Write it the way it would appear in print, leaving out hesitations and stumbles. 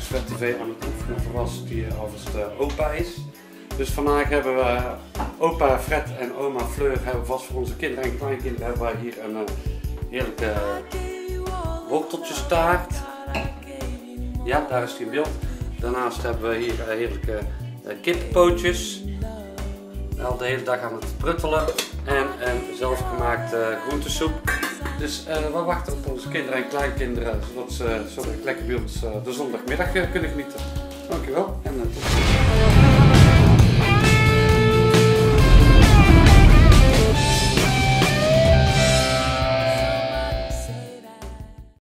Fred TV aan het oefenen voor was die alvast opa is. Dus vandaag hebben we opa Fred en oma Fleur hebben vast voor onze kinderen en kleinkinderen hebben wij hier een heerlijke worteltjestaart. Ja, daar is die in beeld. Daarnaast hebben we hier heerlijke kippenpootjes. Al de hele dag aan het pruttelen. En een zelfgemaakte groentesoep. Dus we wachten op onze kinderen en kleinkinderen zodat ze lekker bij ons de zondagmiddag kunnen genieten. Dankjewel en tot ziens.